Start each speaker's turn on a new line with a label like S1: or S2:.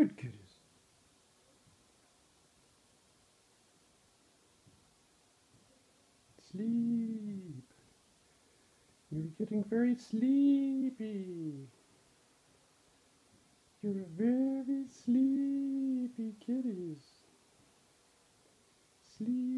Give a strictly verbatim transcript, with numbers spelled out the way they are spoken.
S1: Good kitties. Sleep. You're getting very sleepy. You're very sleepy kitties. Sleep.